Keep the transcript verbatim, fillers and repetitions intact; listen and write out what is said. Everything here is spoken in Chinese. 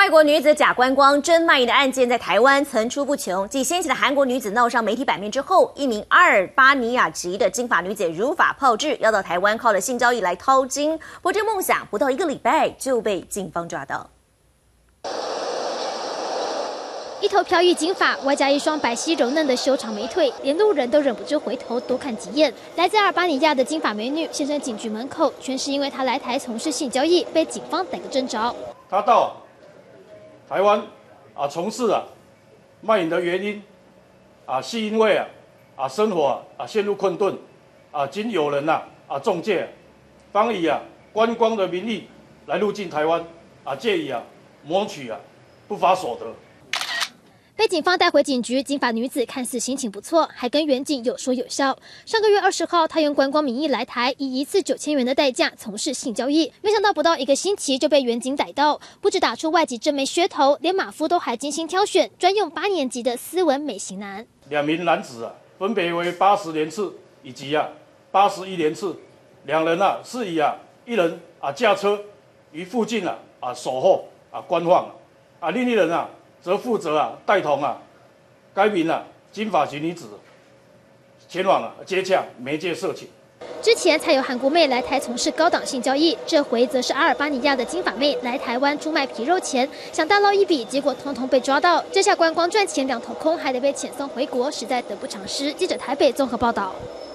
外国女子假观光、真卖淫的案件在台湾层出不穷。继掀起的韩国女子闹上媒体版面之后，一名阿尔巴尼亚籍的金发女子也如法炮制，要到台湾靠了性交易来掏金。不过这梦想不到一个礼拜就被警方抓到。 一头飘逸金发，外加一双白皙柔嫩的修长美腿，连路人都忍不住回头多看几眼。来自阿尔巴尼亚的金发美女现身警局门口，全是因为她来台从事性交易，被警方逮个正着。 她到台湾啊从事啊卖淫的原因啊，是因为啊啊生活啊啊陷入困顿啊，经有人呐啊中介，方以啊观光的名义来入境台湾啊，借以啊谋取啊不法所得。 被警方带回警局，金发女子看似心情不错，还跟远警有说有笑。上个月二十号，她用观光名义来台，以一次九千元的代价从事性交易，没想到不到一个星期就被远警逮到，不止打出外籍正妹噱头，连马夫都还精心挑选，专用八年级的斯文美型男。两名男子啊，分别为八十连次以及啊八十一连次，两人啊是以啊一人啊驾车于附近啊啊守候啊观望啊，另一人啊。 则负责啊带同啊该名啊金发籍女子前往啊接洽媒介色情。之前才有韩国妹来台从事高档性交易，这回则是阿尔巴尼亚的金发妹来台湾出卖皮肉钱，想大捞一笔，结果通通被抓到。这下观光赚钱两头空，还得被遣送回国，实在得不偿失。记者台北综合报道。